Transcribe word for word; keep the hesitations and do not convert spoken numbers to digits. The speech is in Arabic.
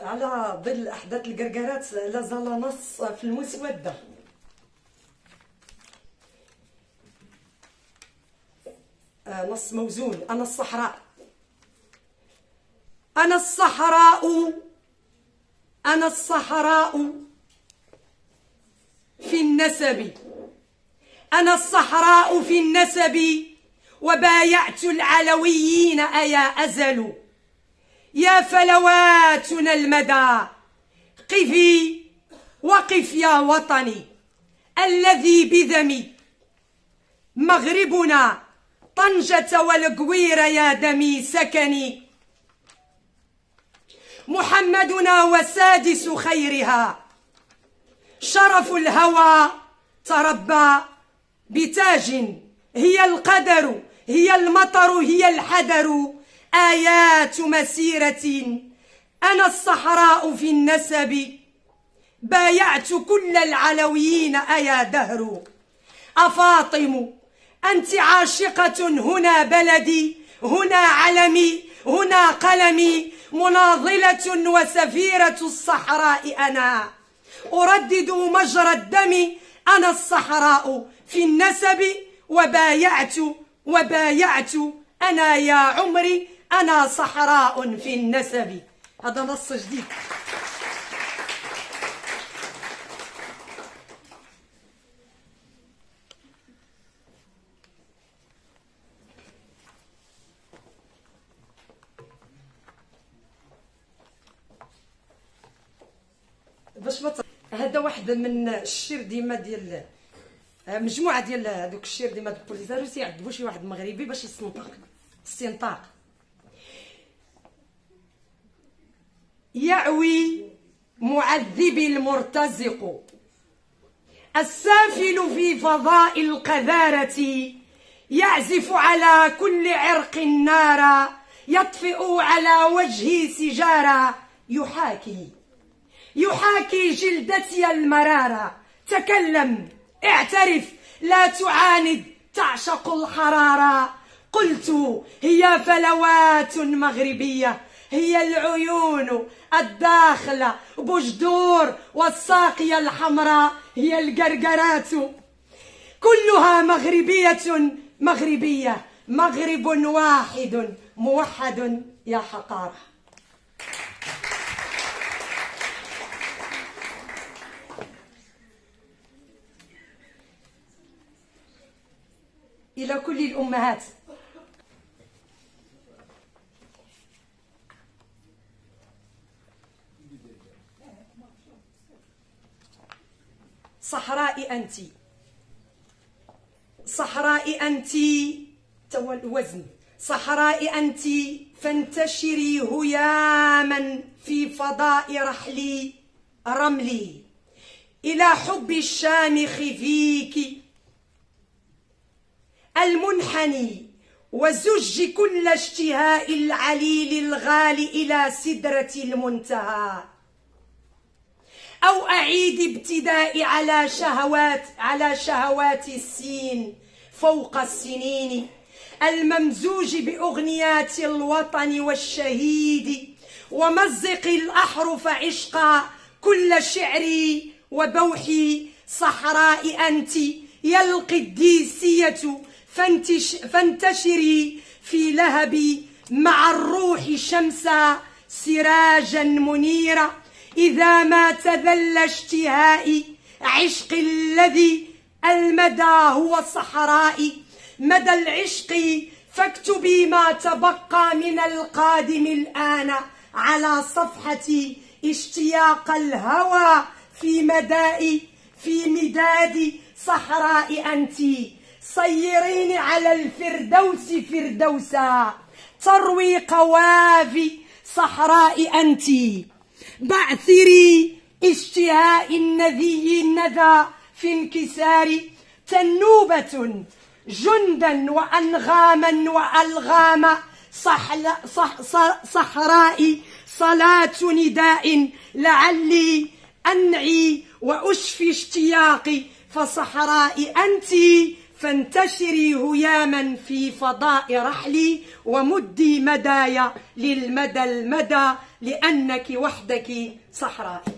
على ظل أحداث القرقرات لا زال نص في المسودة. نص موزون. أنا الصحراء، أنا الصحراء، أنا الصحراء في النسب، أنا الصحراء في النسب، وبايعت العلويين أيا أزل. يا فلواتنا المدى قفي وقف يا وطني، الذي بذمي مغربنا طنجة والقوير يا دمي سكني. محمدنا وسادس خيرها، شرف الهوى تربى بتاج، هي القدر هي المطر هي الحدر، آيات مسيرة. أنا الصحراء في النسب، بايعت كل العلويين أيا دهر. أفاطم أنت عاشقة، هنا بلدي هنا علمي هنا قلمي، مناضلة وسفيرة الصحراء أنا، أردد مجرى الدم. أنا الصحراء في النسب، وبايعت وبايعت أنا يا عمري، أنا صحراء في النسب. هذا نص جديد. باش ما هذا واحد من الشير ديما ديال مجموعه ديال هذوك الشير ديما دوك البوليزاروس يعذبوا شي واحد مغربي باش يستنطق استنطاق. يعوي معذبي المرتزق، السافل في فضاء القذارة، يعزف على كل عرق نارا، يطفئ على وجهي سجارا، يحاكي يحاكي جلدتي المرارة. تكلم اعترف لا تعاند، تعشق الحرارة. قلت هي فلوات مغربية، هي العيون الداخلة بجدور والساقية الحمراء، هي القرقرات كلها مغربية مغربية، مغرب واحد موحد يا حقارة. إلى كل الأمهات، صحراء أنت، صحراء أنت توا الوزن، صحراء أنت فانتشري هياما في فضاء رحلي رملي، إلى حب الشامخ فيك المنحني، وزج كل اشتهاء العليل الغالي إلى سدرة المنتهى. أو أعيد ابتدائي على شهوات على شهوات السين فوق السنين، الممزوج بأغنيات الوطن والشهيد، ومزق الأحرف عشقا كل شعري وبوحي. صحراء أنت يا القديسية، فانتش فانتشري في لهبي مع الروح شمسا سراجا منيرا. إذا ما تذل اشتهائي عشق الذي المدى هو صحراء، مدى العشق فاكتبي ما تبقى من القادم الآن على صفحتي، اشتياق الهوى في مدائي في مداد صحراء أنت. صيريني على الفردوس فردوسا، تروي قوافي صحراء أنت. بعثري اشتهاء النذي الندى في انكسار، تنوبة جندا وأنغاما وألغاما. صح صح صحراء صلاة نداء، لعلي أنعي وأشفي اشتياقي. فصحراء أنت فانتشري هياما في فضاء رحلي، ومدي مدايا للمدى المدى. لأنك وحدك صحراء.